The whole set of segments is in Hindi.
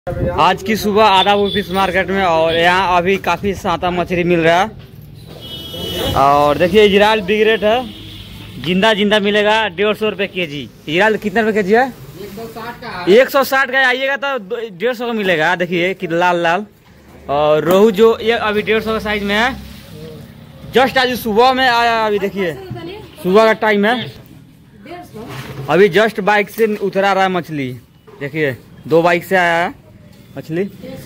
आज की सुबह आदापुर फिश मार्केट में और यहाँ अभी काफ़ी साता मछली मिल रहा है। और देखिए इजराइल बिग रेट है, जिंदा जिंदा मिलेगा 150 रुपये केजी। इजराइल कितने रुपये केजी है? 160 का। आइएगा तो 150 का मिलेगा। देखिए कि लाल लाल। और रोहू जो ये अभी 150 का साइज में है, जस्ट आज सुबह में आया। अभी देखिए सुबह का टाइम है, अभी जस्ट बाइक से उतरा रहा है मछली। देखिए 2 बाइक से आया है मछली।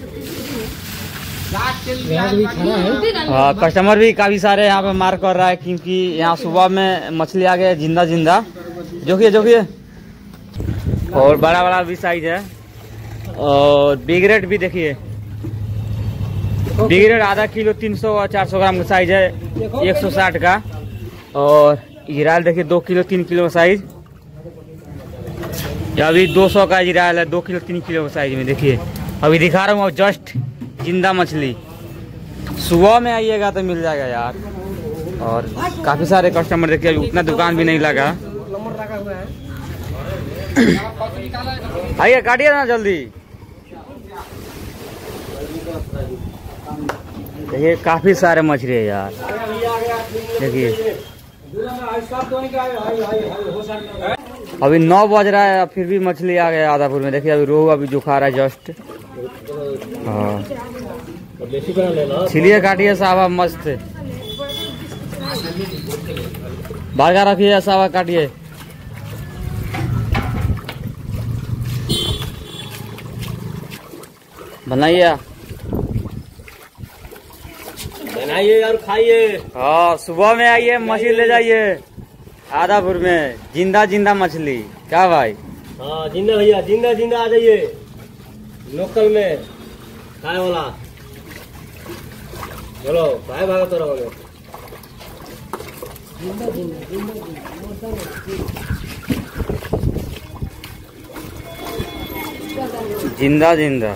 हाँ, कस्टमर भी काफी सारे यहाँ पे मार कर रहा है, क्योंकि यहाँ सुबह में मछली आ गया जिंदा जिंदा। जोखिए जोखिए। और बड़ा बड़ा भी साइज है। और बिग रेट भी देखिए, बिग रेट आधा किलो 300 और 400 ग्राम का साइज है 160 का। और इजराइल देखिए 2 किलो 3 किलो का साइज। अभी 200 का इजराइल है 2 किलो 3 किलो का साइज में। देखिए अभी दिखा रहा हूँ जस्ट जिंदा मछली। सुबह में आइएगा तो मिल जाएगा यार। और काफी सारे कस्टमर देखिए, उतना दुकान भी नहीं लगा। आइए काटिए ना जल्दी। देखिए काफी सारे मछली है यार। देखिए अभी 9 बज रहा है, फिर भी मछली आ गया आदापुर में। देखिए अभी रोहू अभी जो खा रहा है जस्ट। हाँ छिलिए काटिए साहब मस्त। बारगा रखिए साहब, काटिए। बनाइए बनाइए और खाइए। हाँ सुबह में आइए, मछली ले जाइए आदापुर में। जिंदा जिंदा मछली। क्या भाई? हाँ जिंदा भैया, जिंदा जिंदा आ जाइए लोकल में खाए वाला। बोलो भाई भागा तो रहोगे। जिंदा जिंदा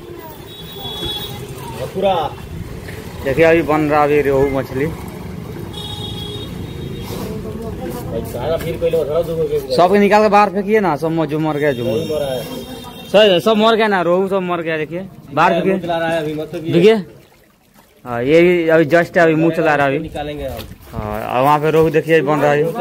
पूरा। देखिए अभी बन रहा अभी रोहू मछली। सब निकाल के बाहर फेंकिए ना, सब जो मर गया। जो सही सब मर गया ना, रोहू सब मर गया। देखिए बाहर फेंकिए। देखिए हाँ ये भी अभी जस्ट अभी मुँह चला रहा है अभी। निकालेंगे हम। हाँ और वहाँ पे रोहू देखिए बन रहा है।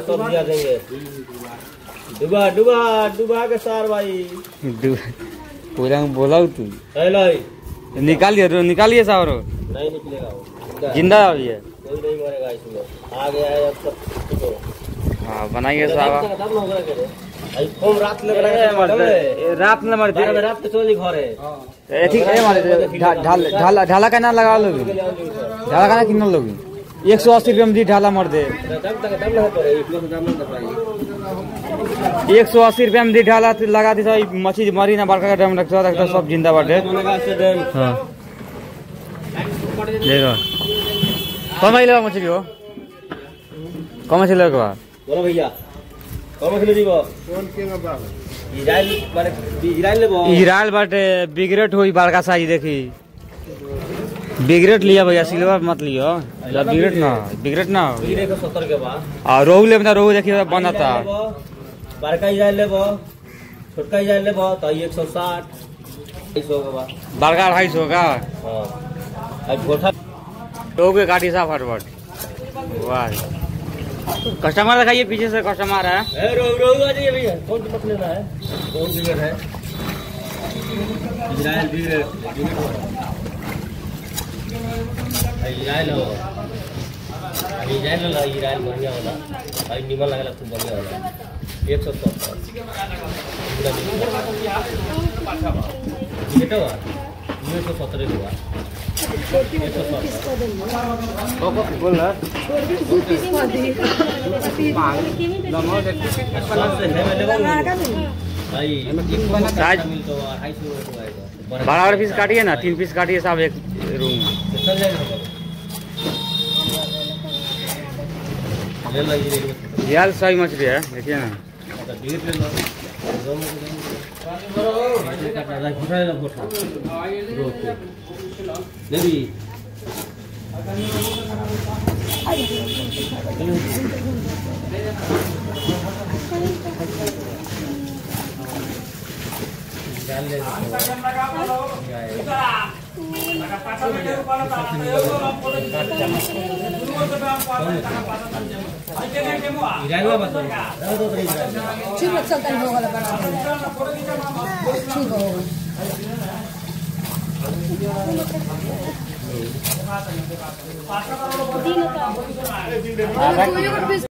डुबा डुबा डुबा के सार भाई। पूरा बोला तू निकालिए, निकालिए साहब। नहीं निकलेगा, जिंदा अभी है, कोई नहीं मरेगा इसमें। आ गया है अब सब। हाँ बनाइए साहब। रात लग रहा है, रात में मरते रात तो चोली घर है। ठीक है। ढाला का ना लगा लोगी, ढाला का ना कितना लोगी? 180 रुपये में दी ढाला मर दे। 180 रुपये में दी ढाला लगा दी। मछली मरी ना, बड़का का ड्रम रखता सब जिंदा बाटे। हाँ देखो कौन लेगा मछली हो? कौन मछली लेगा? बोलो भैया कौन मछली दीबो? इजराइल बाटे बिग रेट हुई बड़का साइज। देखी बिग रेट लिया भैया, सिल्वर मत लियो। बिग रेट ना, बिग रेट ना। 70 के बाद और रोहू ले रोहू देखिए बना था। बड़का इजराइल लेबो, छोटका इजराइल लेबो तो 160 250 के बाद। बड़का 250 का। हाँ रोहू के काटी साहब फटफट। वाह कस्टमर दिखाइए, पीछे से कस्टमर है। रोहू आ जाइए भैया। कौन सा मछली लेना है? रोहू बिग रेट है, इजराइल बिग रेट। इजराइल हो, इजराइल इजराइल बढ़िया होला भाई, निमन लगेला खूब बढ़िया होला। 170 बेटा हुआ 170 हुआ। बोल ना बड़ा पीस काटिए ना, 3 पीस काटिए साहब एक रूम में। यार सही मछली है, देखिए ना। डाल ले इराइवा बस दो तरी ठीक है चलता है वाला बना ठीक हो